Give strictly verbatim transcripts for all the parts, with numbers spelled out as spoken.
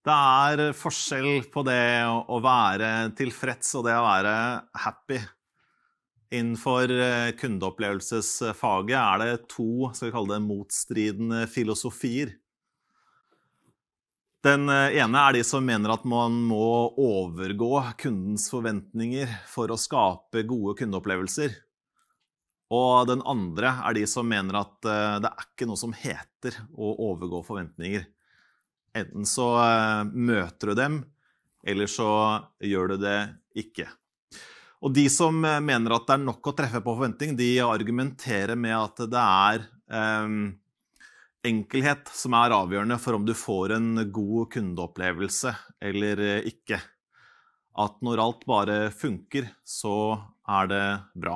Det er forskjell på det å være tilfreds og det å være happy. Innenfor kundeopplevelsesfaget er det to, skal vi kalle det, motstridende filosofier. Den ene er de som mener at man må overgå kundens forventninger for å skape gode kundeopplevelser. Og den andre er de som mener at det er ikke noe som heter å overgå forventninger. Enten så møter du dem, eller så gjør du det ikke. Og de som mener at det er nok å treffe på forventning, de argumenterer med at det er eh, enkelhet som er avgjørende for om du får en god kundeopplevelse eller ikke. At når alt bare funker, så er det bra.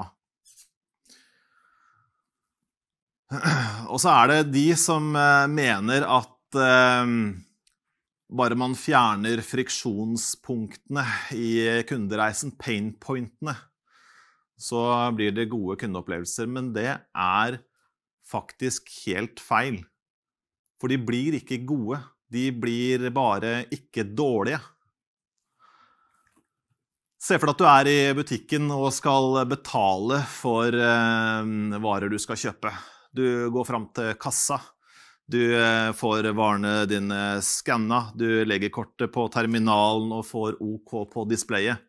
Og så er det de som mener at eh, bare man fjerner friksjonspunktene i kundereisen, painpointene, så blir det gode kundeopplevelser. Men det er faktisk helt feil. For de blir ikke gode, de blir bare ikke dårlige. Se for deg at du er i butikken og skal betale for eh, varer du skal kjøpe. Du går fram til kassa. Du får varene dine skannet, du legger kortet på terminalen og får OK på displayet.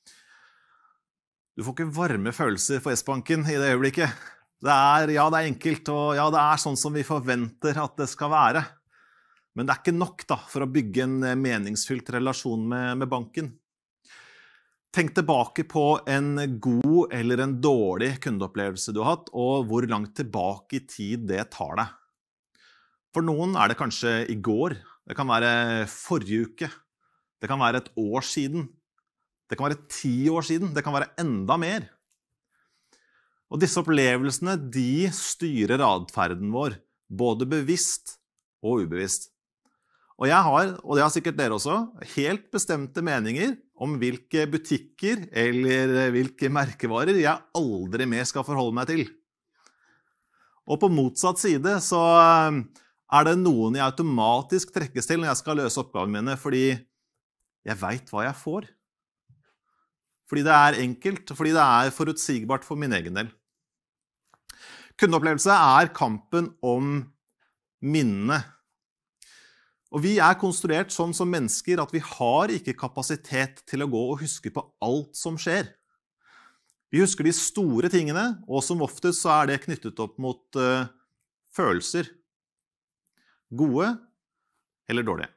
Du får ikke varme følelser for S-banken i det øyeblikket. Det er, ja, det er enkelt, og ja, det er sånn som vi forventer at det skal være. Men det er ikke nok da, for å bygge en meningsfylt relasjon med, med banken. Tenk tilbake på en god eller en dårlig kundeopplevelse du har hatt, og hvor langt tilbake i tid det tar deg. For noen er det kanskje i går, det kan være forrige uke, det kan være et år siden, det kan være ti år siden, det kan være enda mer. Og disse opplevelsene, de styrer adferden vår, både bevisst og ubevisst. Og jeg har, og det har sikkert dere også, helt bestemte meninger om hvilke butikker eller hvilke merkevarer jeg aldri mer skal forholde meg til. Og på motsatt side så er det noen jeg automatisk trekkes til når jeg skal løse oppgavene mine, fordi jeg vet hva jeg får. Fordi det er enkelt, fordi det er forutsigbart for min egen del. Kundeopplevelse er kampen om minnene. Og vi er konstruert sånn som mennesker at vi har ikke kapasitet til å gå og huske på alt som skjer. Vi husker de store tingene, og som oftest så er det knyttet opp mot uh, følelser. Gode eller dårlige.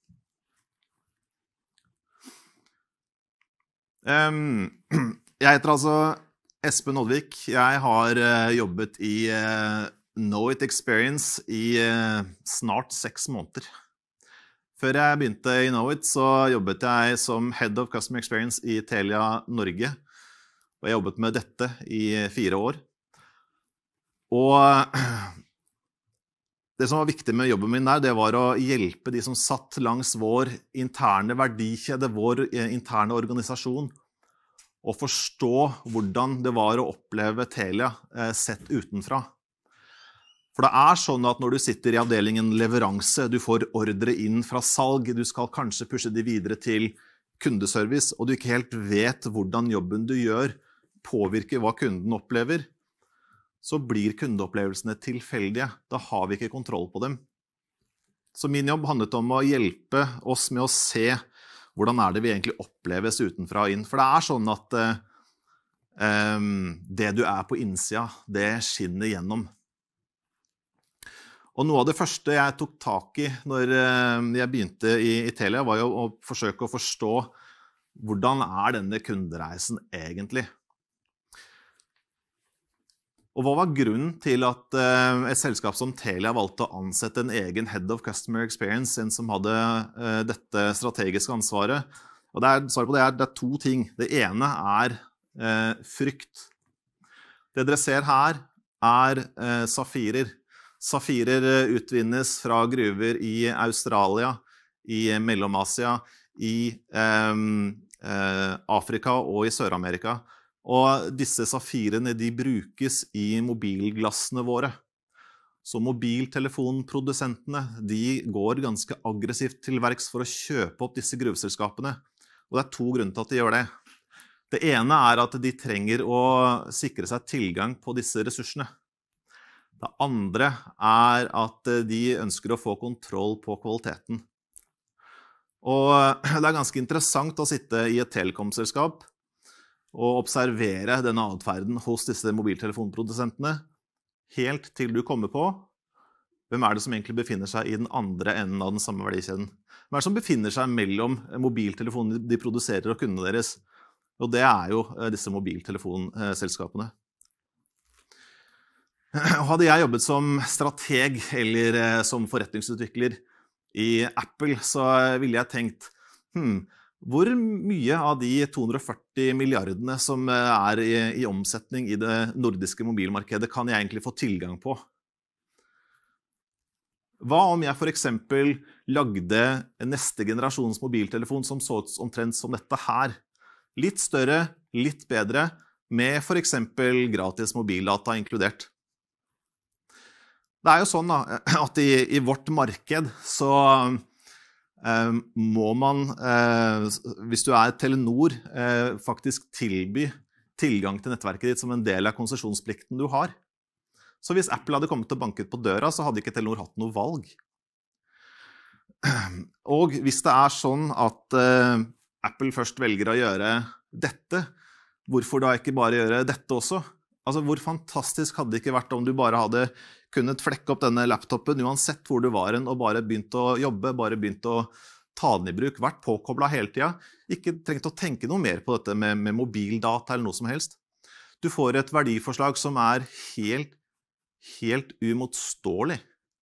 Um, jeg heter altså Espen Oddvik. Jeg har uh, jobbet i uh, Know It Experience i uh, snart seks måneder. Før jeg begynte i Know It, så jobbet jeg som Head of Customer Experience i Telia Norge. Og jeg jobbet med dette i fire år. Og det som var viktig med jobben min der, det var å hjelpe de som satt langs vår interne verdikjede, vår interne organisasjon, og forstå hvordan det var å oppleve Telia sett utenfra. For det er sånn at når du sitter i avdelingen leveranse, du får ordre inn fra salg, du skal kanskje pushe de videre til kundeservice, og du ikke helt vet hvordan jobben du gjør påvirker hva kunden opplever, så blir kundeopplevelsene tilfeldige. Da har vi ikke kontroll på dem. Så min jobb handlet om å hjelpe oss med å se hvordan er det vi egentlig oppleves utenfra og inn. For det er sånn at eh, det du er på innsida, det skinner gjennom. Og noe av det første jeg tok tak i når jeg begynte i, i Telia, var jo å forsøke å forstå hvordan er denne kundereisen egentlig. Og hva var grunnen til at uh, et selskap som Telia valgte å ansette en egen Head of Customer Experience, en som hadde uh, dette strategiske ansvaret? Og det er, svaret på det er, det er to ting. Det ene er uh, frykt. Det dere ser her er uh, safirer. Safirer uh, utvinnes fra gruver i Australia, i Mellom-Asia, i um, uh, Afrika og i Sør-Amerika. Og disse safirene, de brukes i mobilglassene våre. Så mobiltelefonprodusentene, de går ganske aggressivt til verks for å kjøpe opp disse gruveselskapene. Og det er to grunner til at de gjør det. Det ene er at de trenger å sikre seg tilgang på disse ressursene. Det andre er at de ønsker å få kontroll på kvaliteten. Og det er ganske interessant å sitte i et telekomselskap og observere denne adferden hos disse mobiltelefonprodusentene, helt til du kommer på hvem er det som egentlig befinner seg i den andre enden av den samme verdikjeden. Hvem er det som befinner seg mellom mobiltelefonene de produserer og kundene deres? Og det er jo disse mobiltelefonselskapene. Hadde jeg jobbet som strateg eller som forretningsutvikler i Apple, så ville jeg tenkt, hmm, hvor mye av de to hundre og førti milliardene som er i, i omsetning i det nordiske mobilmarkedet kan jeg egentlig få tilgang på? Hva om jeg for eksempel lagde neste generasjons mobiltelefon som så ut omtrent som dette her? Litt større, litt bedre, med for eksempel gratis mobildata inkludert. Det er jo sånn da, at i, i vårt marked så eh, må man, eh, hvis du er Telenor, eh, faktisk tilby tilgang til nettverket ditt som en del av konsesjonsplikten du har. Så hvis Apple hadde kommet og banket på døra, så hadde ikke Telenor hatt noe valg. Og hvis det er sånn at eh, Apple først velger å gjøre dette, hvorfor da ikke bare gjøre dette også? Altså, hvor fantastisk hadde det ikke vært om du bare hadde kunnet flekke opp denne laptopen, uansett hvor du var en, og bare begynt å jobbe, bare begynt å ta den i bruk, vært påkoblet hele tiden, ikke trengt å tenke noe mer på dette med, med mobildata eller noe som helst. Du får et verdiforslag som er helt, helt umotståelig.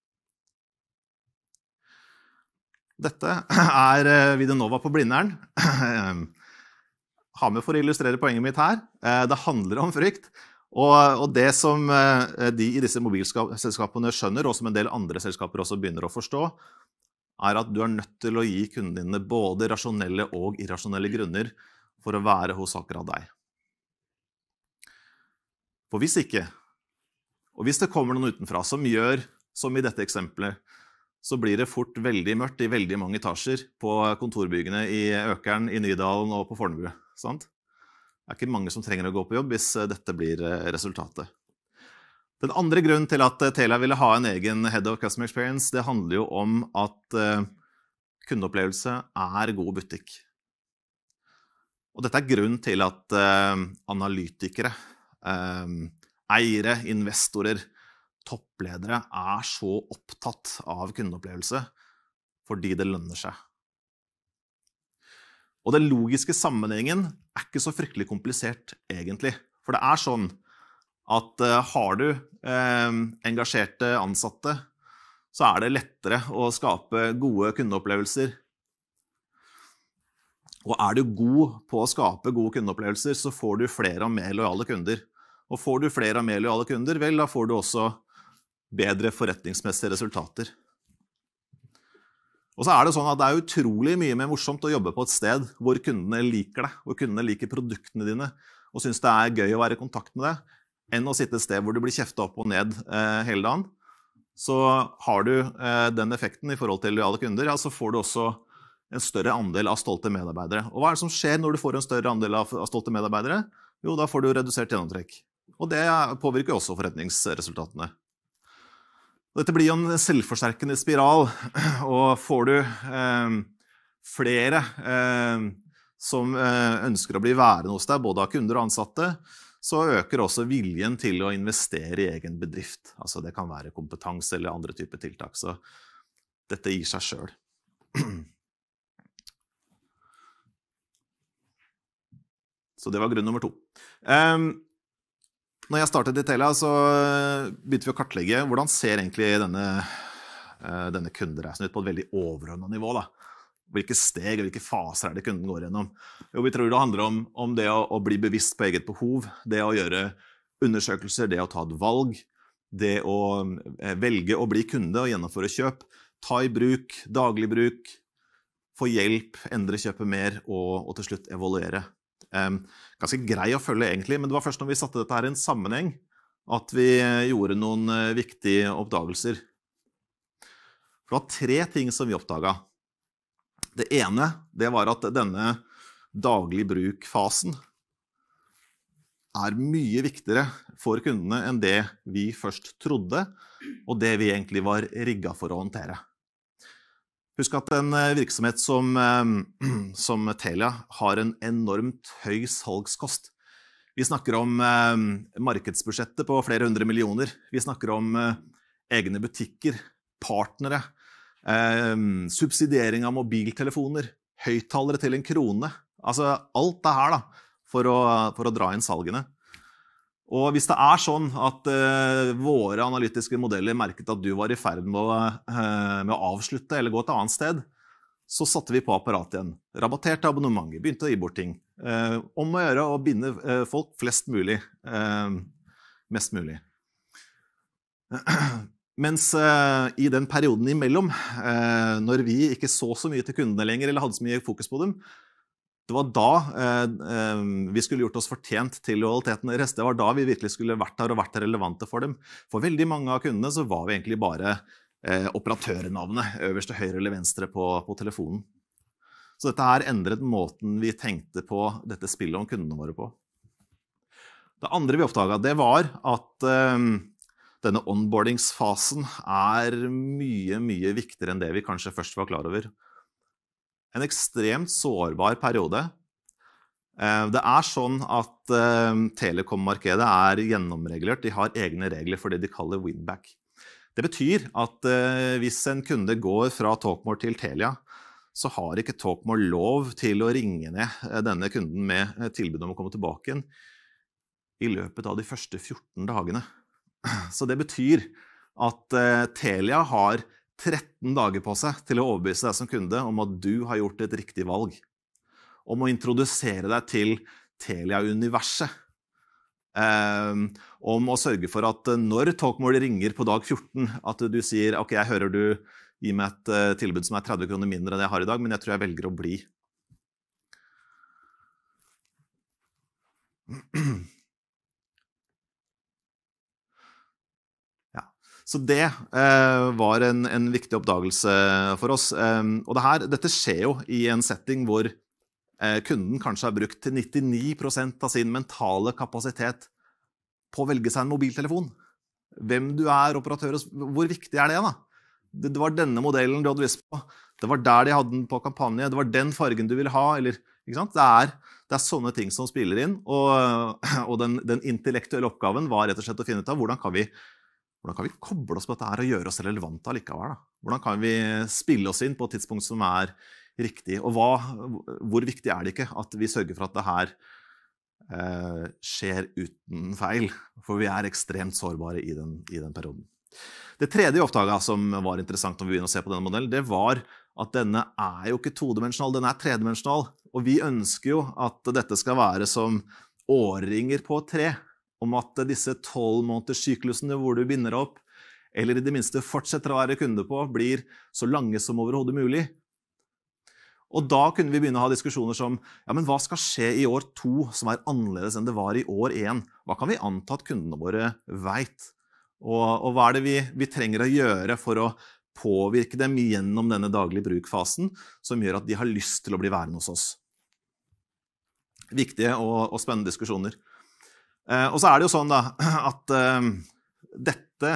Dette er Videonova på Blindern. Ha med for å illustrere poenget mitt her. Det handler om frykt. Og, og det som de i disse mobilselskapene skjønner, og som en del andre selskaper også begynner å forstå, er at du er nødt til å gi kundene dine både rasjonelle og irrasjonelle grunner for å være hos akkurat deg. For hvis ikke, og hvis det kommer noen utenfra som gjør, som i dette eksempelet, så blir det fort veldig mørkt i veldig mange etasjer på kontorbyggene i Økern, i Nydalen og på Fornebu, sant? Det er ikke mange som trenger å gå på jobb hvis dette blir resultatet. Den andre grunnen til at Telia ville ha en egen Head of Customer Experience, det handler jo om at kundeopplevelse er god butikk. Og dette er grunnen til at analytikere, eiere, investorer, toppledere er så opptatt av kundeopplevelse fordi det lønner seg. Og den logiske sammenhengen er ikke så fryktelig komplisert egentlig. For det er sånn at uh, har du uh, engasjerte ansatte, så er det lettere å skape gode kundeopplevelser. Og er du god på å skape gode kundeopplevelser, så får du flere og mer lojale kunder. Og får du flere og mer lojale kunder, vel, da får du også bedre forretningsmessige resultater. Og så er det sånn at det er utrolig mye mer morsomt å jobbe på et sted hvor kundene liker deg, hvor kundene liker produktene dine, og synes det er gøy å være i kontakt med deg, enn å sitte et sted hvor du blir kjeftet opp og ned eh, hele dagen. Så har du eh, den effekten i forhold til lojale kunder, ja, så får du også en større andel av stolte medarbeidere. Og hva er det som skjer når du får en større andel av, av stolte medarbeidere? Jo, da får du redusert gjennomtrekk. Og det påvirker også forretningsresultatene. Dette blir jo en selvforsterkende spiral, og får du eh, flere eh, som eh, ønsker å bli værende hos deg, både av kunder og ansatte, så øker også viljen til å investere i egen bedrift. Altså det kan være kompetanse eller andre typer tiltak, så dette gir seg selv. Så det var grunn nummer to. Um, Når jeg startet i Telia, så begynte vi å kartlegge hvordan ser egentlig denne, denne kundereisen ut på et veldig overordnet nivå. Da. Hvilke steg og hvilke faser er det kunden går gjennom? Jo, vi tror det handler om, om det å, å bli bevisst på eget behov, det å gjøre undersøkelser, det å ta et valg, det å velge å bli kunde og gjennomføre kjøp, ta i bruk, daglig bruk, få hjelp, endre kjøpet mer og, og til slutt evaluere. Um, ganske grei å følge egentlig, men det var først når vi satte dette her i en sammenheng at vi gjorde noen viktige oppdagelser. Det var tre ting som vi oppdaget. Det ene, det var at denne daglig bruk-fasen er mye viktigere for kundene enn det vi først trodde, og det vi egentlig var rigget for å håndtere. Husk at en virksomhet som, som Telia har en enormt høy salgskost. Vi snakker om markedsbudsjettet på flere hundre millioner. Vi snakker om egne butikker, partnere, subsidiering av mobiltelefoner, høyttalere til en krone. Altså alt det her da, for å, for å dra inn salgene. Og hvis det er sånn at uh, våre analytiske modeller merket at du var i ferd med å, uh, med å avslutte eller gå et annet sted, så satte vi på apparatet igjen. Rabatterte abonnementer, begynte å gi bort ting. Uh, om å gjøre å binde uh, folk flest mulig, uh, mest mulig. Mens uh, i den perioden imellom, uh, når vi ikke så så mye til kundene lenger, eller hadde så mye fokus på dem, det var da eh, vi skulle gjort oss fortjent til lojaliteten deres. Det var da vi virkelig skulle vært der og vært relevante for dem. For veldig mange av kundene så var vi egentlig bare eh, operatørnavnet, øverst til høyre eller venstre på, på telefonen. Så dette her endret måten vi tenkte på dette spillet om kundene våre på. Det andre vi oppdaget, det var at eh, denne onboardingsfasen er mye, mye viktigere enn det vi kanskje først var klar over. En ekstremt sårbar periode. Det er sånn at telekom-markedet er gjennomregulert. De har egne regler for det de kaller winback. Det betyr at hvis en kunde går fra Talkmore til Telia, så har ikke Talkmore lov til å ringe ned denne kunden med tilbud om å komme tilbake igjen i løpet av de første fjorten dagene. Så det betyr at Telia har tretten dager på seg til å overbevise deg som kunde om at du har gjort et riktig valg. Om å introdusere deg til Telia-universet. Um, om å sørge for at når Talkmore ringer på dag fjorten, at du sier, ok, jeg hører du gir meg et uh, tilbud som er tretti kroner mindre enn jeg har i dag, men jeg tror jeg velger å bli. Så det eh, var en, en viktig oppdagelse for oss. Um, og det her, dette skjer jo i en setting hvor eh, kunden kanskje har brukt nittini prosent av sin mentale kapasitet på å velge seg en mobiltelefon. Hvem du er, operatør, hvor viktig er det da? Det, det var denne modellen du hadde lyst på. Det var der de hadde den på kampanje. Det var den fargen du ville ha. Eller, ikke sant? Det er, det er sånne ting som spiller inn. Og, og den, den intellektuelle oppgaven var rett og slett å finne ut av hvordan kan vi Hvordan kan vi koble oss på dette her og gjøre oss relevante allikevel? Da? Hvordan kan vi spille oss inn på et tidspunkt som er riktig? Og hva, hvor viktig er det ikke at vi sørger for at det her eh, skjer uten feil? For vi er ekstremt sårbare i den, i den perioden. Det tredje oppdaget som var interessant når vi begynner å se på denne modellen, det var at denne er jo ikke todimensjonal, den er tredimensional. Og vi ønsker jo at dette skal være som årringer på et tre. Om at disse tolv måneders syklusene hvor du binder opp, eller i det minste fortsetter å være kunde på, blir så lange som overhodet mulig. Og da kunne vi begynne å ha diskusjoner som, ja, men hva skal skje i år to som er annerledes enn det var i år én? Hva kan vi anta at kundene våre vet? Og, og hva er det vi, vi trenger å gjøre for å påvirke dem gjennom denne daglige brukfasen, som gjør at de har lyst til å bli værende hos oss? Viktige og, og spennende diskusjoner. Uh, og så er det jo sånn da, at uh, dette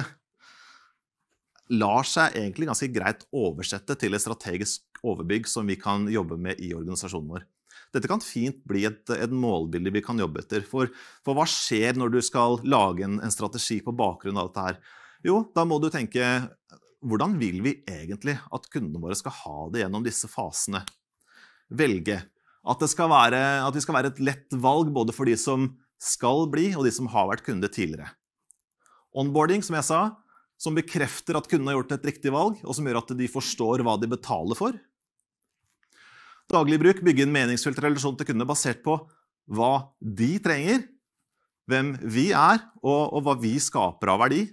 lar seg egentlig ganske greit oversette til et strategisk overbygg som vi kan jobbe med i organisasjonen vår. Dette kan fint bli et, et målbilde vi kan jobbe etter. For, for hva skjer når du skal lage en, en strategi på bakgrunn av dette her? Jo, da må du tenke, hvordan vil vi egentlig at kundene våre skal ha det gjennom disse fasene? Velge. At, det skal være, at vi skal være et lett valg både for de som skal bli, og de som har vært kunde tidligere. Onboarding, som jeg sa, som bekrefter at kunden har gjort et riktig valg, og som gjør at de forstår hva de betaler for. Daglig bruk bygger en meningsfylt relasjon til kundene basert på hva de trenger, hvem vi er, og, og hva vi skaper av verdi.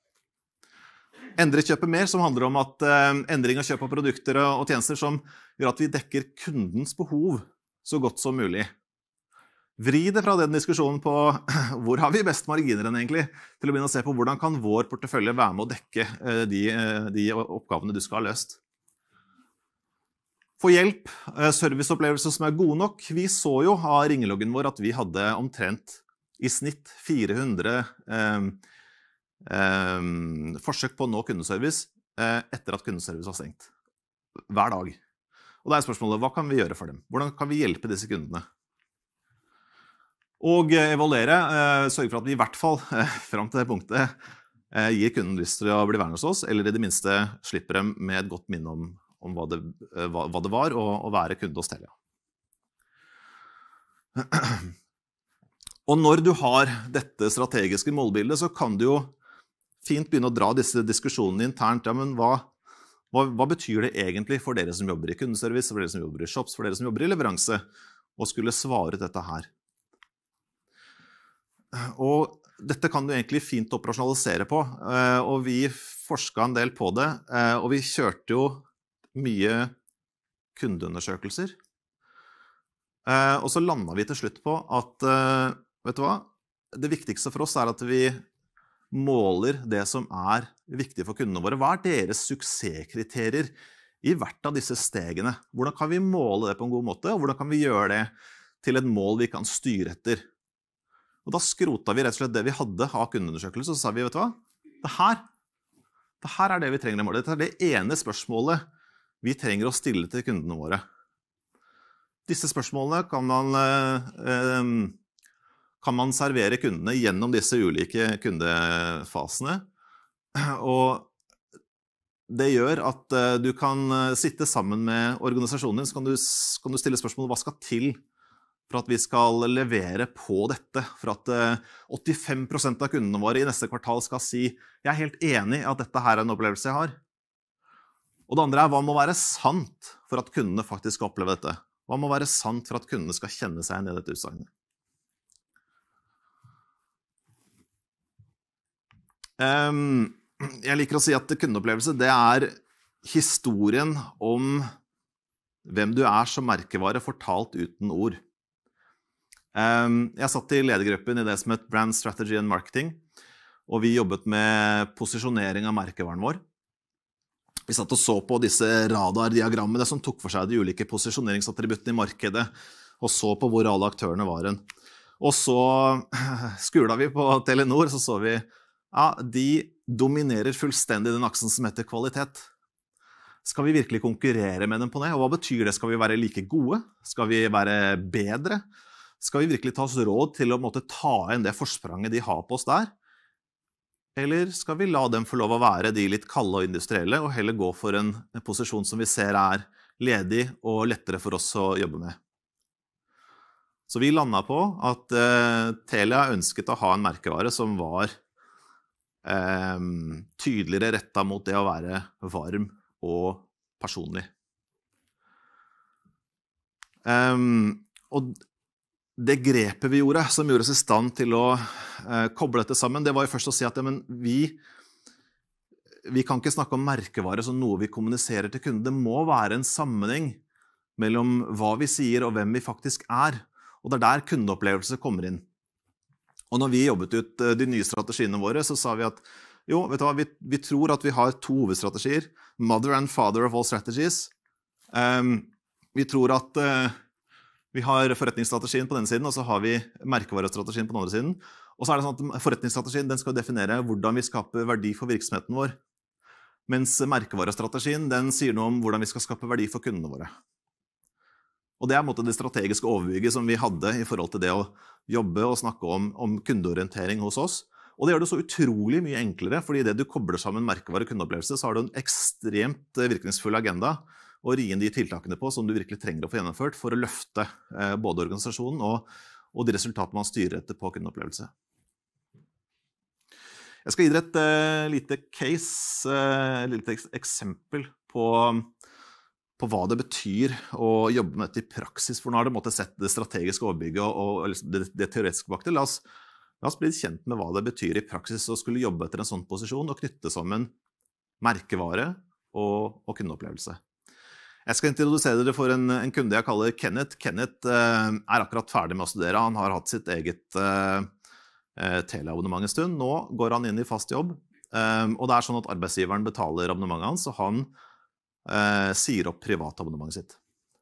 Endre kjøpe mer, som handler om at eh, endring av kjøp av produkter og tjenester som gjør at vi dekker kundens behov så godt som mulig. Vri det fra den diskusjonen på hvor har vi best marginer enn egentlig, til å begynne å se på hvordan kan vår portefølje være med å dekke de, de oppgavene du skal ha løst. Få hjelp, serviceopplevelser som er gode nok. Vi så jo av ringeloggen vår at vi hadde omtrent i snitt fire hundre eh, eh, forsøk på å nå kundeservice eh, etter at kundeservice var stengt. Hver dag. Og da er spørsmålet, hva kan vi gjøre for dem? Hvordan kan vi hjelpe disse kundene? Og evaluere, eh, sørge for at vi i hvert fall eh, frem til det punktet eh, gir kunden lyst til å bli værende hos oss, eller i det minste slipper dem med et godt minne om om hva det, hva, hva det var å, å være kunde hos Telia. Og når du har dette strategiske målbildet, så kan du jo fint begynne å dra disse diskusjonene internt. Ja, men hva, hva, hva betyr det egentlig for dere som jobber i kundeservice, for dere som jobber i shops, for dere som jobber i leveranse, å skulle svare dette her? Og dette kan du egentlig fint operasjonalisere på, og vi forsket en del på det, og vi kjørte jo mye kundeundersøkelser. Eh, og så landet vi til slutt på at, eh, vet du hva, det viktigste for oss er at vi måler det som er viktig for kundene våre. Hva er deres suksesskriterier i hvert av disse stegene? Hvordan kan vi måle det på en god måte, og hvordan kan vi gjøre det til et mål vi kan styre etter? Og da skrotet vi rett og slett det vi hadde av kundeundersøkelser, og så sa vi, vet du hva, det her, det her er det vi trenger å måle. Dette er det ene spørsmålet vi trenger å stille til kundene våre. Disse spørsmålene kan man, eh, kan man servere kundene gjennom disse ulike kundefasene. Og det gjør at eh, du kan sitte sammen med organisasjonen din, så kan du, kan du stille spørsmålet hva skal til for at vi skal levere på dette, for at eh, åttifem prosent av kundene våre i neste kvartal skal si jeg er helt enig i at dette her er en opplevelse jeg har. Og det andre er, hva må være sant for at kundene faktisk skal oppleve dette? Hva må være sant for at kundene skal kjenne seg igjen i dette utsagnet? Um, jeg liker å si at kundeopplevelse, det er historien om hvem du er som merkevare fortalt uten ord. Um, jeg satt i ledergruppen i det som het Brand Strategy and Marketing, og vi jobbet med posisjonering av merkevaren vår. Vi satt og så på disse radardiagrammene som tok for seg de ulike posisjoneringsattributtene i markedet, og så på hvor alle aktørene var en. Og så skula vi på Telenor, så så vi, ja, de dominerer fullstendig den aksen som heter kvalitet. Skal vi virkelig konkurrere med dem på det? Og hva betyr det? Skal vi være like gode? Skal vi være bedre? Skal vi virkelig ta oss råd til å måtte ta inn det forspranget de har på oss der? Eller skal vi la dem få lov å være de litt kalde og industrielle, og heller gå for en, en posisjon som vi ser er ledig og lettere for oss å jobbe med? Så vi landet på at eh, Telia ønsket å ha en merkevare som var eh, tydeligere rettet mot det å være varm og personlig. Um, og det grepet vi gjorde, som gjorde oss i stand til å eh, koble dette sammen, det var jo først å si at ja, men vi, vi kan ikke snakke om merkevare som noe vi kommuniserer til kunden. Det må være en sammenheng mellom hva vi sier og hvem vi faktisk er. Og det er der kundeopplevelse kommer inn. Og når vi jobbet ut de nye strategiene våre, så sa vi at jo, vet du hva, vi, vi tror at vi har to hovedstrategier. Mother and father of all strategies. Um, vi tror at uh, vi har forretningsstrategien på denne siden, og så har vi merkevarestrategien på den andre siden. Og så er det sånn at forretningsstrategien den skal definere hvordan vi skaper verdi for virksomheten vår. Mens merkevarestrategien den sier noe om hvordan vi skal skape verdi for kundene våre. Og det er på en måte det strategiske overbygget som vi hadde i forhold til det å jobbe og snakke om, om kundeorientering hos oss. Og det gjør det så utrolig mye enklere, fordi det du kobler sammen merkevare og kundeopplevelse, så har du en ekstremt virkningsfull agenda og ri inn de tiltakene på som du virkelig trenger å få gjennomført for å løfte eh, både organisasjonen og, og de resultatene man styrer etter på kundeopplevelse. Jeg skal gi dere et uh, lite case, uh, et lite eksempel på, på hva det betyr å jobbe med dette i praksis, for nå har det sett det strategiske overbygget og, og det, det teoretiske bak det. La oss, la oss bli kjent med hva det betyr i praksis å skulle jobbe etter en sånn posisjon og knytte sammen merkevare og, og kundeopplevelse. Jeg skal introdusere dere for en, en kunde jeg kaller Kenneth. Kenneth eh, er akkurat ferdig med å studere. Han har hatt sitt eget eh, teleabonnement en stund. Nå går han inn i fast jobb. Eh, og det er sånn at arbeidsgiveren betaler abonnementet hans, og han eh, sier opp privatabonnementet sitt.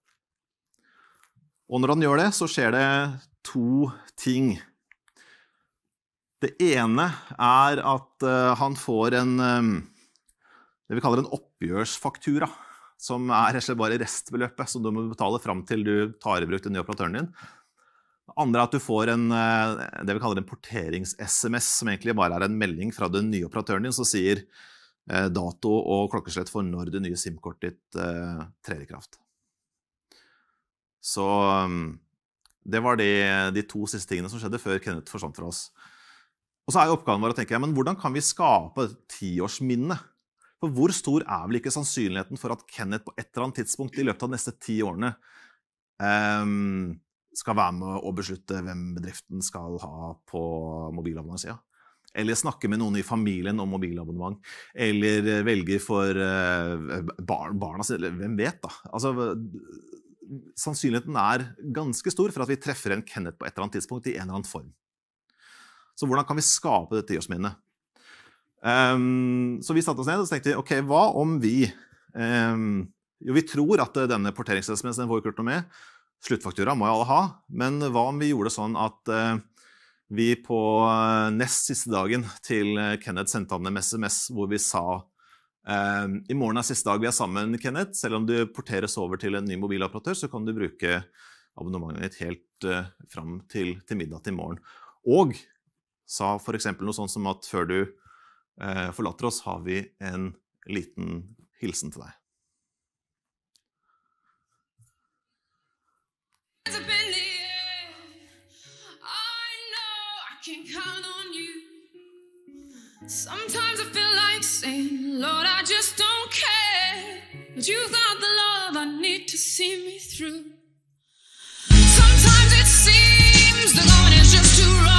Og når han gjør det, så skjer det to ting. Det ene er at uh, han får en, um, det vi kaller en oppgjørsfaktura, som er rett og slett bare restbeløpet som du må betale frem til du tar i bruk den nye operatøren din. Det andre er at du får en, uh, det vi kaller en porterings-S M S, som egentlig bare er en melding fra den nye operatøren din, som sier uh, dato og klokkeslett for når det nye SIM-kortet ditt uh, trer i kraft. Så um, det var de, de to siste tingene som skjedde før Kenneth forsvant fra oss. Og så er jo oppgaven vår å tenke, ja, men hvordan kan vi skape et tiårsminne? For hvor stor er vel ikke sannsynligheten for at Kenneth på et eller annet tidspunkt i løpet av de neste ti årene um, skal være med å beslutte hvem bedriften skal ha på mobilabonnementsida? Eller snakke med noen i familien om mobilabonnement? Eller velge for uh, barn, barna sine? Hvem vet da? Altså, sannsynligheten er ganske stor for at vi treffer en Kenneth på et eller annet tidspunkt i en eller annen form. Så hvordan kan vi skape dette tiårsminnet? Um, så vi satte oss ned og tenkte, ok, hva om vi, um, jo vi tror at denne porterings-S M S-en får gjort noe med, sluttfaktura må jo alle ha, men hva om vi gjorde sånn at uh, vi på uh, nest siste dagen til uh, Kenneth sendte han en S M S hvor vi sa, uh, i morgen er siste dag vi er sammen, Kenneth, selv om du porteres over til en ny mobiloperatør, så kan du bruke abonnementet ditt helt uh, frem til, til middag til morgen. Og sa for eksempel noe sånn som at før du eh, forlater oss, har vi en liten hilsen til deg. Sometimes I feel like saying, Lord, I just don't care, but you've got the love I need to see me through. Sometimes it seems the going is just too rough.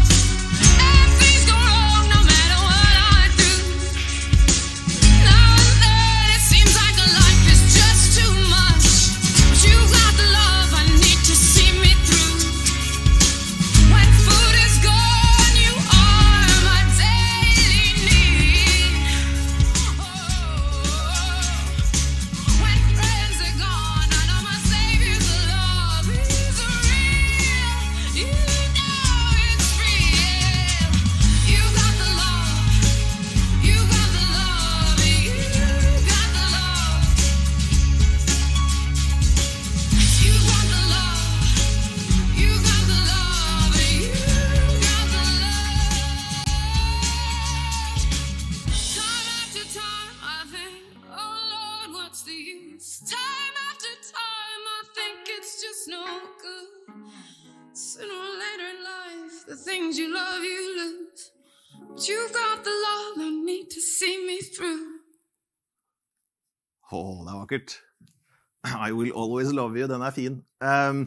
Åh, det er vakkert. I will always love you, den er fin. Um,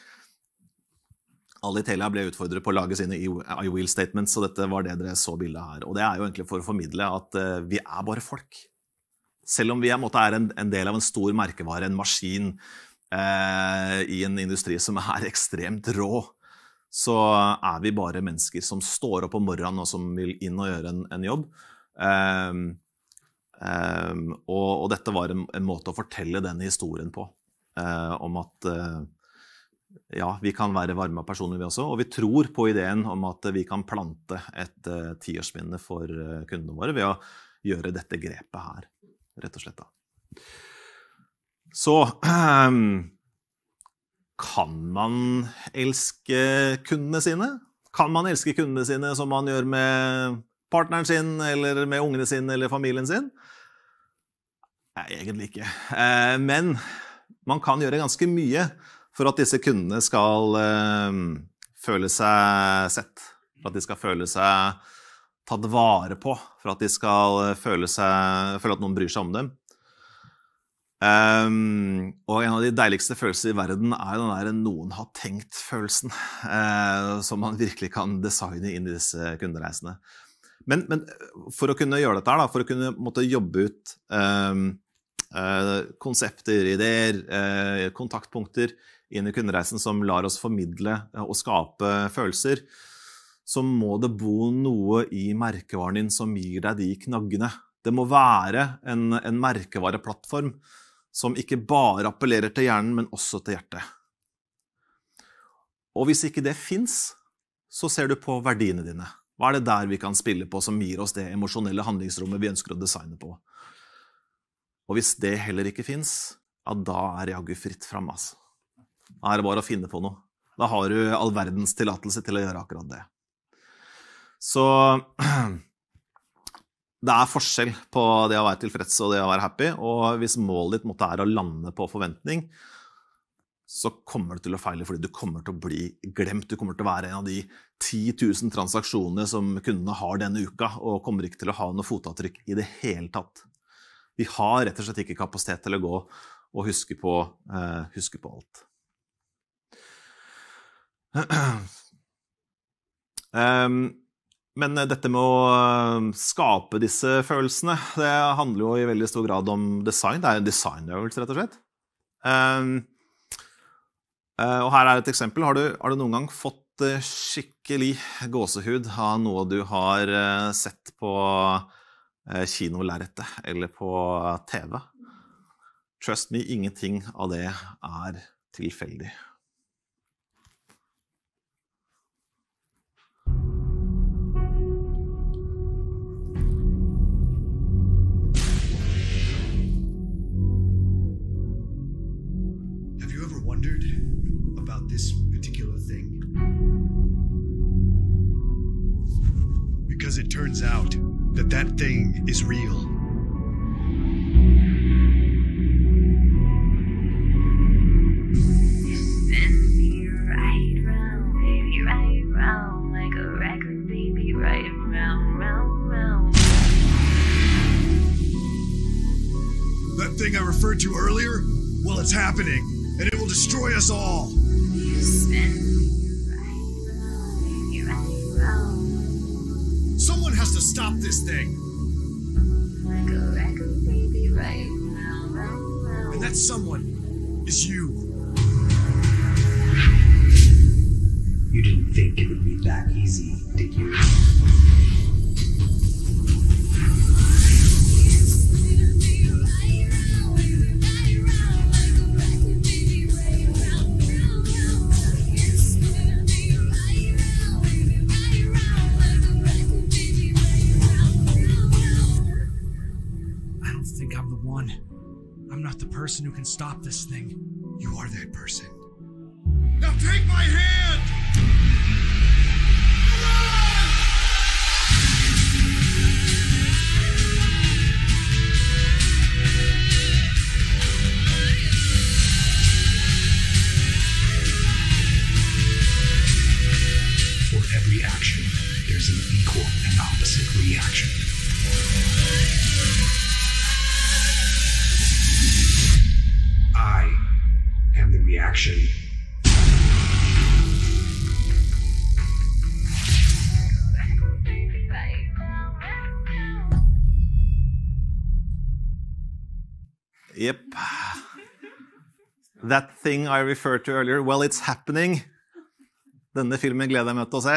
alle i Telia ble utfordret på å lage sine I will statements, så dette var det dere så bildet her. Og det er jo egentlig for å formidle at uh, vi er bare folk. Selv om vi er, måte, er en, en del av en stor merkevare, en maskin uh, i en industri som er ekstremt rå, så er vi bare mennesker som står opp om morgenen og som vil inn og gjøre en, en jobb. Um, Um, og, og dette var en, en måte å fortelle den historien på, uh, om at uh, ja, vi kan være varme personer vi også, og vi tror på ideen om at vi kan plante et uh, tiårsminne for uh, kundene våre ved å gjøre dette grepet her, rett og slett da. Så um, kan man elske kundene sine? Kan man elske kundene sine som man gjør med partneren sin, eller med ungene sine, eller familien sin? Nei, egentlig ikke. Eh, men man kan gjøre ganske mye for at disse kundene skal eh, føle seg sett, for at de skal føle seg tatt vare på, for at de skal føle, seg, føle at noen bryr seg om dem. Um, og en av de deiligste følelser i verden er den der noen har tenkt følelsen, eh, som man virkelig kan designe inn i disse kundereisene. Men, men for å kunne gjøre dette her, da, for å kunne måtte jobbe ut um, eh, konsepter, ideer, eh, kontaktpunkter inn i kundereisen som lar oss formidle og skape følelser, så må det bo noe i merkevaren din som gir deg de knaggene. Det må være en, en merkevareplattform som ikke bare appellerer til hjernen, men også til hjertet. Og hvis ikke det finnes, så ser du på verdiene dine. Hva er det der vi kan spille på som gir oss det emosjonelle handlingsrommet vi ønsker å designe på? Og hvis det heller ikke finnes, ja, da er det jaggu fritt frem, altså. Da er det bare å finne på noe. Da har du all verdens tillatelse til å gjøre akkurat det. Så det er forskjell på det å være tilfreds og det å være happy, og hvis målet ditt måtte er å lande på forventning, så kommer du til å feile fordi du kommer til å bli glemt. Du kommer til å være en av de ti tusen transaksjonene som kundene har denne uka, og kommer ikke til å ha noe fotavtrykk i det hele tatt. Vi har rett og slett ikke kapasitet til å gå og huske på, eh, huske på alt. Um, Men dette med å skape disse følelsene, det handler jo i veldig stor grad om design. Det er en designøvelse, rett og slett. Um, uh, og her er et eksempel. Har du, har du noen gang fått uh, skikkelig gåsehud av noe du har uh, sett på uh, kinolerretet eller på T V? Trust me, ingenting av det er tilfeldig. Wondered about this particular thing? Because it turns out that that thing is real. Spin me right round, baby, right round, like a record, baby, right round, round, round. That thing I referred to earlier? Well, it's happening. And it will destroy us all. You spin me right round, baby, right round. Someone has to stop this thing. Like a record, baby, right round, round, round. And that someone is you. You didn't think it would be that easy, did you? I'm not the person who can stop this thing. You are that person. Now take my hand! For every action, there's an equal and opposite reaction. I am the reaction. Yep. That thing I referred to earlier, well, it's happening. Denne filmen gleder jeg meg til å se.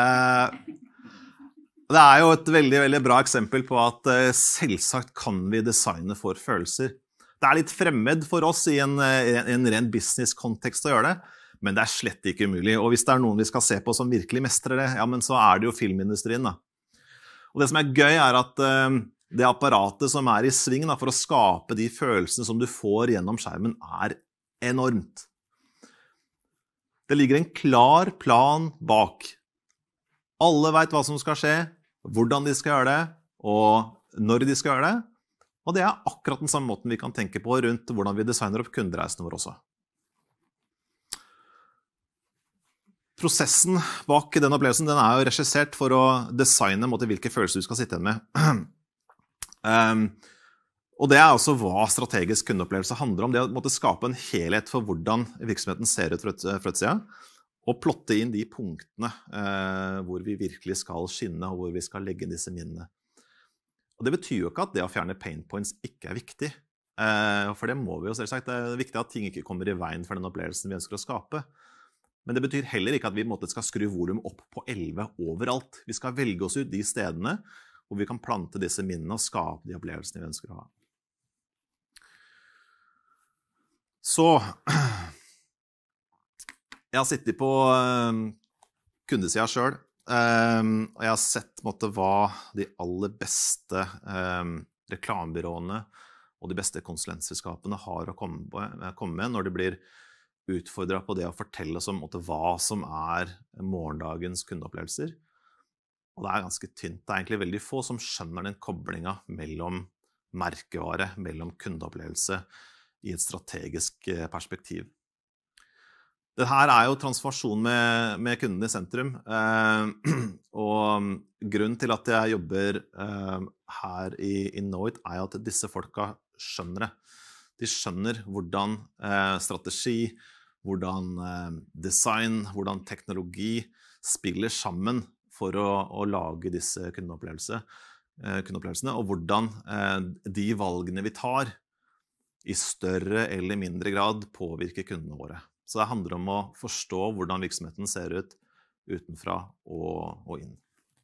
Det er jo et veldig, veldig bra eksempel på at selvsagt kan vi designe for følelser. Det er litt fremmed for oss i en, en ren business-kontekst å gjøre det, men det er slett ikke umulig. Og hvis det er noen vi skal se på som virkelig mestrer det, ja, men så er det jo filmindustrien, da. Og det som er gøy er at uh, det apparatet som er i sving da, for å skape de følelsene som du får gjennom skjermen er enormt. Det ligger en klar plan bak. Alle vet hva som skal skje, hvordan de skal gjøre det, og når de skal gjøre det. Og det er akkurat den samme måten vi kan tenke på rundt hvordan vi designer opp kundereisene våre også. Prosessen bak den opplevelsen, den er jo regissert for å designe måte, hvilke følelser du skal sitte igjen med. um, og det er også hva strategisk kundeopplevelse handler om. Det er å måtte skape en helhet for hvordan virksomheten ser ut fra utsiden, og plotte inn de punktene uh, hvor vi virkelig skal skinne, og hvor vi skal legge inn disse minnene. Og det betyr jo ikke at det å fjerne pain points ikke er viktig. For det må vi jo selvsagt. Det er viktig at ting ikke kommer i veien for den opplevelsen vi ønsker å skape. Men det betyr heller ikke at vi på en måte skal skru volum opp på elleve overalt. Vi skal velge oss ut de stedene hvor vi kan plante disse minnene og skape de opplevelsene vi ønsker å ha. Så jeg har sittet på kundesiden selv, og jeg har sett måtte, hva de aller beste reklamebyråene og de beste konsulentselskapene har å komme med når de blir utfordret på det å fortelle oss om måtte, hva som er morgendagens kundeopplevelser. Og det er ganske tynt. Det er egentlig veldig få som skjønner den koblingen mellom merkevare, mellom kundeopplevelse i et strategisk perspektiv. Dette er jo transformasjon med, med kunden i sentrum, eh, og grunnen til at jeg jobber eh, her i, i Knowit er at disse folka skjønner det. De skjønner hvordan eh, strategi, hvordan eh, design, hvordan teknologi spiller sammen for å, å lage disse kundeopplevelse, eh, kundeopplevelsene, og hvordan eh, de valgene vi tar i større eller mindre grad påvirker kundene våre. Så det handler om å forstå hvordan virksomheten ser ut utenfra og, og inn.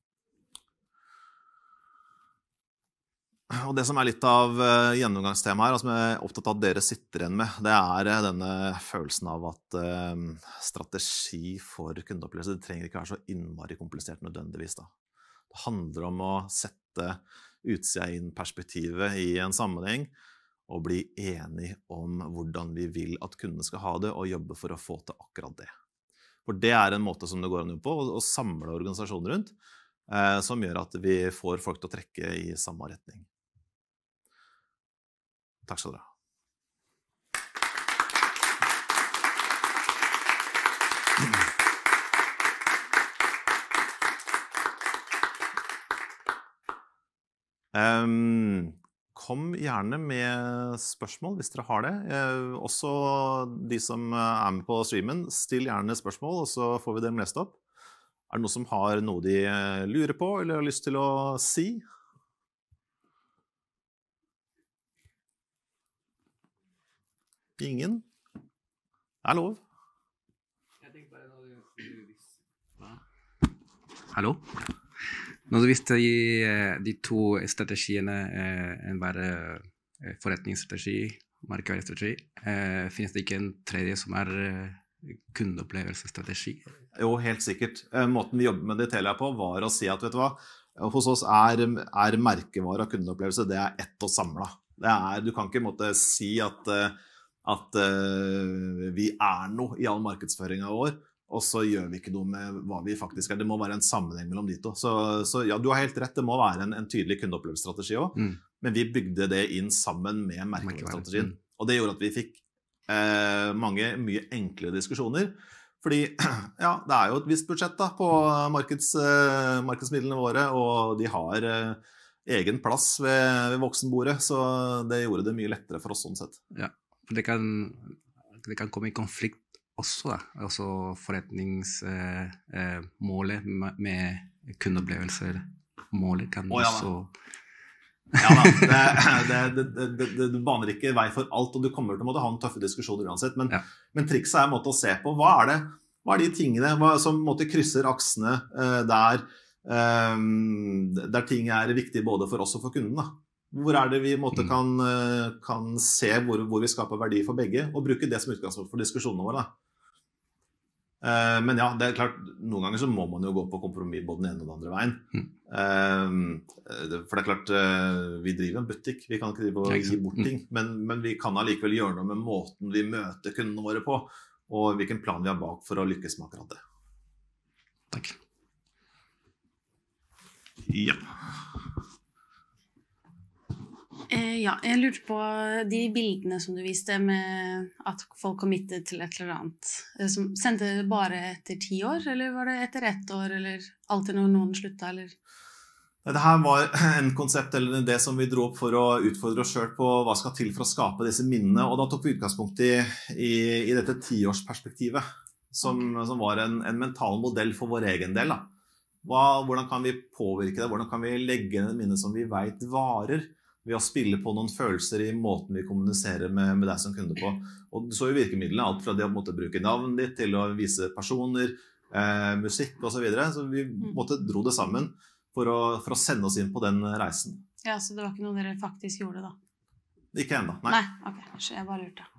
Og det som er litt av gjennomgangstemaet her, og som jeg er opptatt av at dere sitter igjen med, det er denne følelsen av at uh, strategi for kundeopplevelse, det trenger ikke være så innmari komplisert nødvendigvis. Da. Det handler om å sette utsida inn perspektivet i en sammenheng, og bli enig om hvordan vi vil at kundene skal ha det, og jobbe for å få til akkurat det. For det er en måte som det går an på, å samle organisasjoner rundt, uh, som gjør at vi får folk til å trekke i samme retning. Takk skal dere ha. Um, kom gjerne med spørsmål hvis dere har det. Uh, også de som er med på streamen, still gjerne spørsmål, og så får vi dem lest opp. Er det noen som har noe de lurer på, eller har lyst til å si? Ingen? Det er lov. Jeg tenker bare når du, du visste. Hallo? Når du visste de, de to strategiene, en bare forretningsstrategi, markedsstrategi, finnes det ikke en tredje som er kundeopplevelsesstrategi? Jo, helt sikkert. Måten vi jobber med det Telia på var å si at, vet du hva, hos oss er, er merkevare og kundeopplevelse, det er ett og samlet. Det er, du kan ikke måtte si at at uh, vi er noe i all markedsføringen vår, og så gjør vi ikke noe med hva vi faktisk er. Det må være en sammenheng mellom de to. Så, så ja, du har helt rett, det må være en, en tydelig kundeopplevelsesstrategi også, mm. men vi bygde det inn sammen med merkevarestrategien. Mm. Og det gjorde at vi fikk eh, mange mye enkle diskusjoner, fordi ja, det er jo et visst budsjett da, på markeds, eh, markedsmidlene våre, og de har eh, egen plass ved, ved voksenbordet, så det gjorde det mye lettere for oss sånn sett. Ja. Det kan, det kan komme i konflikt også, da. Altså forretningsmålet eh, eh, med kundeopplevelser. Målet kan oh, ja, også... Ja da, det, det, det, det, det, du baner ikke vei for alt, og du kommer til å måtte ha en tøffe diskusjoner uansett, men, ja. men trikset er en måte å se på, hva er det, hva er de tingene hva, som måtte krysser aksene eh, der, eh, der ting er viktige både for oss og for kunden da. Hvor er det vi måtte, kan, kan se hvor, hvor vi skaper verdi for begge, og bruke det som utgangspunkt for diskusjonene våre. Uh, men ja, det er klart, noen ganger så må man jo gå på kompromiss både den ene og den andre veien. Mm. Uh, for det er klart, uh, vi driver en butikk, vi kan ikke drive og gi bort ting, men, men vi kan allikevel gjøre noe med måten vi møter kundene våre på, og hvilken plan vi har bak for å lykkes med akkurat det. Takk. Ja. Eh, ja, jeg lurte på de bildene som du viste med at folk committet til et eller annet. Som sendte det bare etter ti år, eller var det etter ett år, eller alltid når noen sluttet, eller? Dette her var en konsept, eller det som vi dro opp for å utfordre oss selv på hva skal til for å skape disse minnene, og da tok vi utgangspunkt i, i, i dette tiårsperspektivet, som, som var en, en mental modell for vår egen del. Da. Hva, hvordan kan vi påvirke det? Hvordan kan vi legge en minne som vi vet varer? ved å spille på noen følelser i måten vi kommuniserer med, med deg som kunde på. Og så er virkemidlene alt fra det å måtte bruke navnet ditt til å vise personer, eh, musikk og så videre. Så vi måtte dro det sammen for å, for å sende oss inn på den reisen. Ja, så det var ikke noe dere faktisk gjorde da? Ikke enda, nei. Nei, ok, så jeg bare lurte.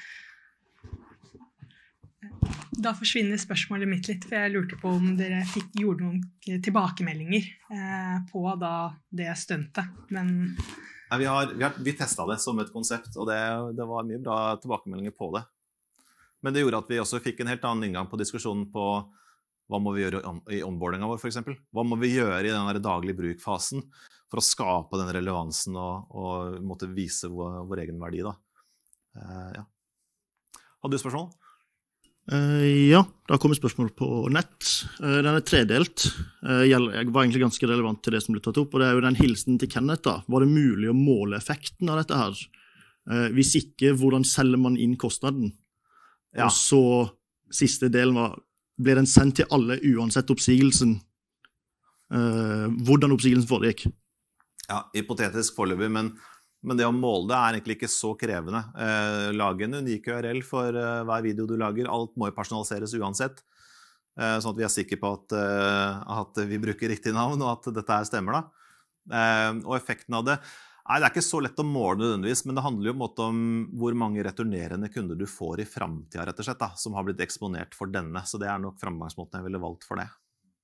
Da forsvinner spørsmålet mitt litt, for jeg lurte på om dere fikk, gjorde noen tilbakemeldinger eh, på da det stuntet, men... Nei, vi, har, vi, har, vi testet det som et konsept, og det, det var mye bra tilbakemeldinger på det. Men det gjorde at vi også fikk en helt annen inngang på diskusjonen på hva må vi gjøre i onboardingen vår, for eksempel. Hva må vi gjøre i den daglige brukfasen for å skape den relevansen og, og måtte vise vår, vår egen verdi da. Uh, ja. Hadde du spørsmål? Uh, ja, det har kommet spørsmål på nett. Uh, den er tredelt. Uh, jeg var egentlig ganske relevant til det som ble tatt opp, og det er jo den hilsen til Kenneth da. Var det mulig å måle effekten av dette her? Uh, hvis ikke, hvordan selger man inn kostnaden? Ja. Og så, siste delen var, ble den sendt til alle uansett oppsigelsen? Uh, hvordan oppsigelsen foregikk? Ja, hypotetisk foreløpig, men Men det å måle det er egentlig ikke så krevende. Eh, lage en unik U R L for eh, hver video du lager. Alt må jo personaliseres uansett. Eh, sånn at vi er sikre på at, eh, at vi bruker riktig navn, og at dette her stemmer da. Eh, og effekten av det, nei, det er ikke så lett å måle nødvendigvis, men det handler jo om, om hvor mange returnerende kunder du får i fremtiden, rett og slett, da, som har blitt eksponert for denne. Så det er nok fremgangsmåten jeg ville valgt for det.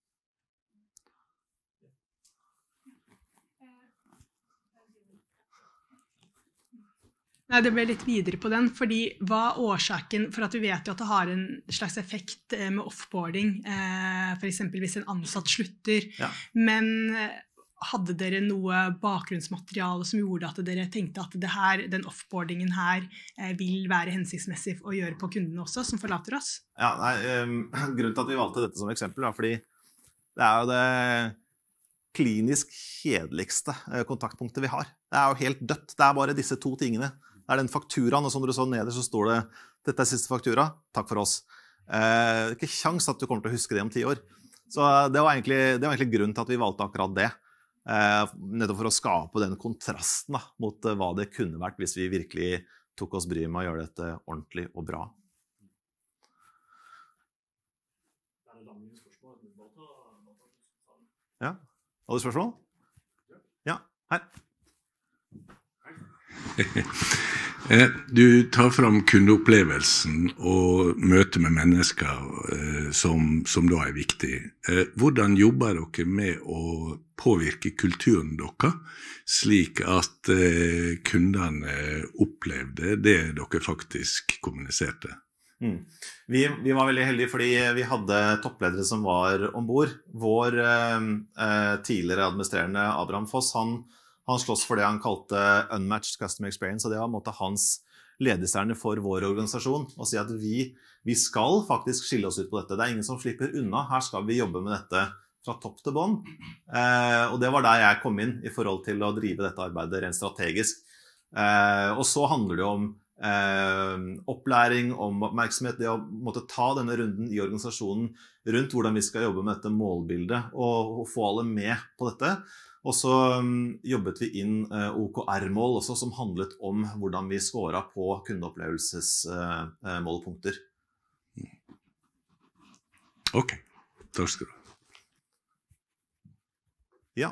Nei, det ble litt videre på den, fordi hva er årsaken, for at vi vet jo at det har en slags effekt med offboarding, for eksempel hvis en ansatt slutter, ja. Men hadde dere noe bakgrunnsmateriale som gjorde at dere tenkte at det her, den offboardingen her vil være hensiktsmessig å gjøre på kundene også, som forlater oss? Ja, nei, um, grunnen til at vi valgte dette som eksempel, da, fordi det er jo det klinisk kjedeligste kontaktpunktet vi har. Det er jo helt dødt, det er bare disse to tingene. Det er den fakturaen, og som dere så neder så står det, dette er siste faktura, takk for oss. Eh, det er ikke sjans at du kommer til å huske det om ti år. Så det var egentlig, det var egentlig grunnen til at vi valgte akkurat det. Eh, nettopp for å skape den kontrasten da, mot uh, hva det kunne vært hvis vi virkelig tok oss bry med å gjøre dette ordentlig og bra. Ja, har du spørsmål? Ja, her. Du tar fram kundeopplevelsen og møte med mennesker som, som da er viktig. Hvordan jobber dere med å påvirke kulturen dere, slik at kundene opplevde det dere faktisk kommuniserte? Mm. Vi, vi var veldig heldige fordi vi hadde toppledere som var ombord. Vår eh, tidligere administrerende Abraham Foss, han Han slåss for det han kalte unmatched customer experience, og det var en måte hans ledestjerne for vår organisasjon, å si at vi, vi skal faktisk skille oss ut på dette. Det er ingen som slipper unna. Her skal vi jobbe med dette fra topp til bånn. Eh, og det var der jeg kom inn i forhold til å drive dette arbeidet rent strategisk. Eh, og så handler det om eh, opplæring, om oppmerksomhet, det å måtte ta denne runden i organisasjonen rundt hvordan vi skal jobbe med dette målbildet, og, og få alle med på dette. Og så um, jobbet vi inn uh, O K R-mål også, som handlet om hvordan vi scoret på kundeopplevelsesmålpunkter. Uh, uh, ok, takk skal du ha. Ja.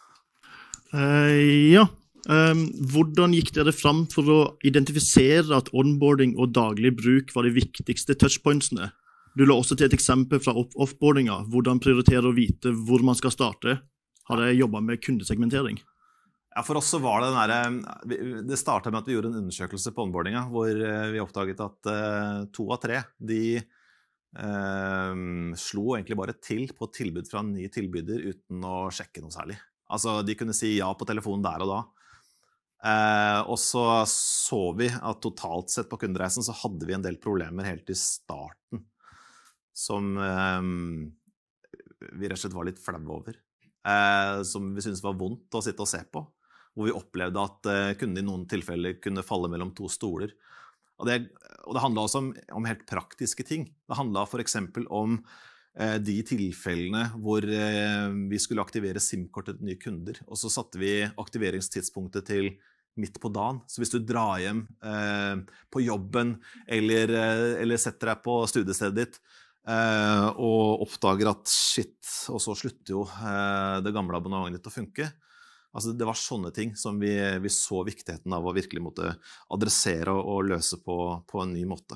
Uh, ja. Um, hvordan gikk dere fram for å identifisere at onboarding og daglig bruk var de viktigste touchpointsene? Du la også til et eksempel fra offboardinga, hvordan prioritere å vite hvor man skal starte. Har dere jobbet med kundesegmentering? Ja, for oss så var det den der, det startet med at vi gjorde en undersøkelse på onboardinga, hvor vi oppdaget at uh, to av tre, de uh, slo egentlig bare til på tilbud fra en ny tilbyder uten å sjekke noe særlig. Altså, de kunne si ja på telefonen der og da. Uh, og så så vi at totalt sett på kundereisen så hadde vi en del problemer helt i starten, som uh, vi rett og slett var litt flau over. Eh, som vi synes var vondt å sitte og se på, hvor vi opplevde at eh, kunden i noen tilfeller kunne falle mellom to stoler. Og det, og det handlet også om, om helt praktiske ting. Det handlet for eksempel om de tilfellene hvor vi skulle aktivere SIM-kortet til nye kunder, og så satte vi aktiveringstidspunktet til midt på dagen. Så hvis du drar hjem eh, på jobben, eller, eller setter deg på studiestedet ditt, eh, og oppdager at shit, og så slutter jo eh, det gamle abonnementet ditt å funke. Altså, det var sånne ting som vi, vi så viktigheten av å virkelig måtte adressere og, og løse på, på en ny måte.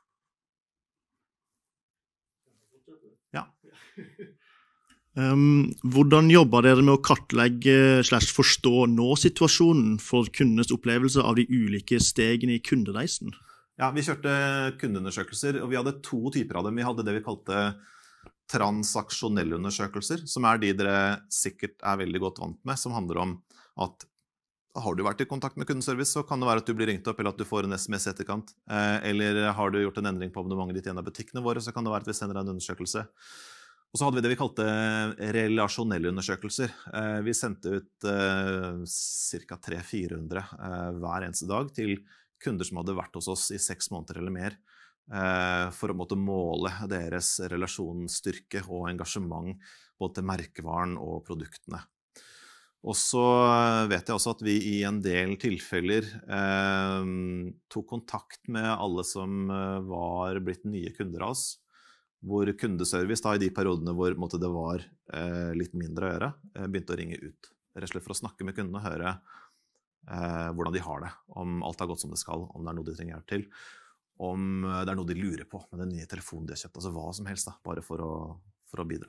Ja. Um, hvordan jobber dere med å kartlegge slash forstå nå-situasjonen for kundenes opplevelse av de ulike stegene i kundereisen? Ja, vi kjørte kundeundersøkelser, og vi hadde to typer av dem. Vi hadde det vi kalte transaksjonelle undersøkelser, som er de dere sikkert er veldig godt vant med, som handler om at har du vært i kontakt med kundeservice, så kan det være at du blir ringt opp, eller at du får en sms i etterkant. Eller har du gjort en endring på abonnementet ditt i en av butikkene våre, så kan det være at vi sender deg en undersøkelse. Og så hadde vi det vi kalte relasjonelle undersøkelser. Vi sendte ut ca. tre til fire hundre hver eneste dag til kunder som hadde vært hos oss i seks måneder eller mer, for å måtte måle deres relasjonsstyrke og engasjement både til merkevaren og produktene. Og så vet jeg også at vi i en del tilfeller eh, tok kontakt med alle som var blitt nye kunder av oss, hvor kundeservice da, i de periodene hvor måtte, det var eh, litt mindre å gjøre, eh, begynte å ringe ut. Rett og slett for å snakke med kundene og høre eh, hvordan de har det, om alt har gått som det skal, om det er noe de trenger hjelp til, om det er noe de lurer på med den nye telefonen de har kjøpt, altså hva som helst da, bare for å, for å bidra.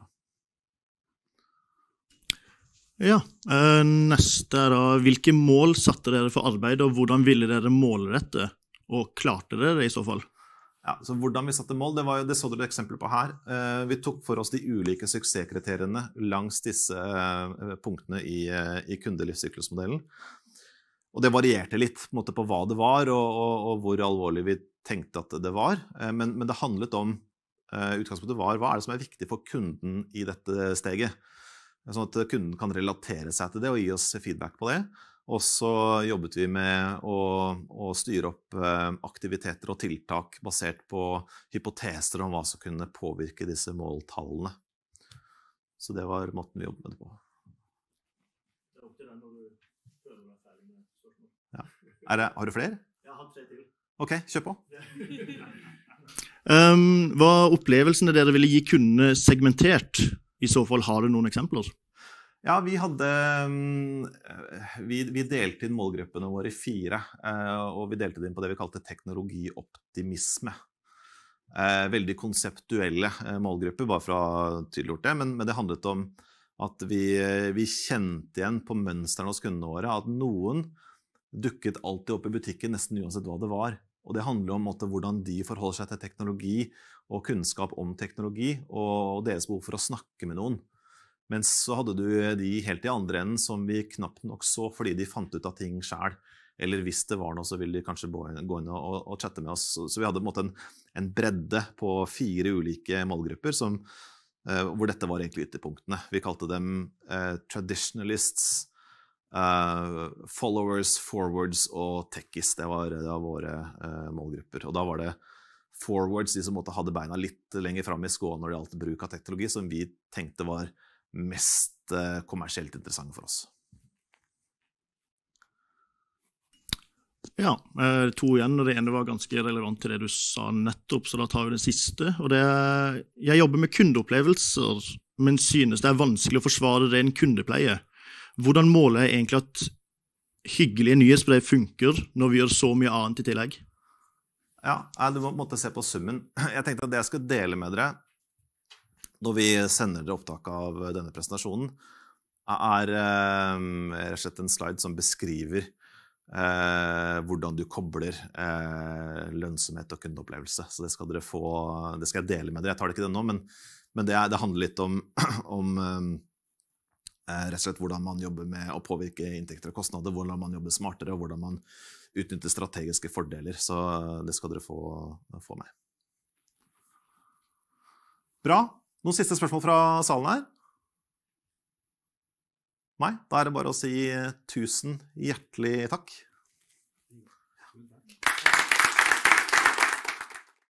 Ja, neste er da, hvilke mål satte dere for arbeidet, og hvordan ville dere måle dette, og klarte dere det i så fall? Ja, så hvordan vi satte mål, det, var, det så dere eksempler på her. Vi tok for oss de ulike suksesskriteriene langs disse punktene i, i kundelivssyklusmodellen. Og det varierte litt på, en måte, på hva det var, og, og, og hvor alvorlig vi tenkte at det var. Men, men det handlet om, utgangspunktet var, hva er det som er viktig for kunden i dette steget? Sånn at kunden kan relatere seg til det og gi oss feedback på det. Og så jobbet vi med å, å styre opp aktiviteter og tiltak basert på hypoteser om hva som kunne påvirke disse måltallene. Så det var måten vi jobbet med det på. Ja. Er det, har du flere? Jeg har tre til. Ok, kjør på. um, hva er opplevelsene dere ville gi kundene segmentert? I så fall har du noen eksempler? Ja, vi hadde, vi, vi delte inn målgruppene våre i fire, og vi delte det inn på det vi kalte teknologioptimisme. Veldig konseptuelle målgrupper, bare for å ha tydeliggjort det, men, men det handlet om at vi, vi kjente igjen på mønstrene hos kundene våre, at noen dukket alltid opp i butikken nesten uansett hva det var. Og det handler om måte, hvordan de forholder seg til teknologi og kunnskap om teknologi, og deres behov for å snakke med noen. Men så hadde du de helt i andre enden som vi knapt nok så, fordi de fant ut av ting selv. Eller hvis det var noe, så ville de kanskje gå inn og, og chatte med oss. Så vi hadde på en måte en, en bredde på fire ulike målgrupper, som, eh, hvor dette var egentlig ytterpunktene. Vi kalte dem eh, traditionalists, Uh, followers, forwards og techies, det var, det var våre uh, målgrupper. Og da var det forwards, de som måtte hadde beina litt lenger frem i skoen når det gjaldt bruk av teknologi, som vi tenkte var mest uh, kommersielt interessante for oss. Ja, uh, to igjen, og det ene var ganske relevant til det du sa nettopp, så da tar vi det siste. Og det er, jeg jobber med kundeopplevelser, men synes det er vanskelig å forsvare ren kundepleie. Hvordan måler jeg egentlig at hyggelige nyhetsbrev funker når vi gjør så mye annet i tillegg? Ja, du må måtte se på summen. Jeg tenkte at det jeg skal dele med dere når vi sender dere opptak av denne presentasjonen, er eh, rett og slett en slide som beskriver eh, hvordan du kobler eh, lønnsomhet og kundeopplevelse. Så det skal dere få, det skal jeg dele med dere. Jeg tar det ikke det nå, men, men det, er, det handler litt om, om rett og slett hvordan man jobber med å påvirke inntekter og kostnader, hvordan man jobber smartere, og hvordan man utnytter strategiske fordeler. Så det skal dere få, få med. Bra. Noen siste spørsmål fra salen her? Nei, da er det bare å si tusen hjertelig takk.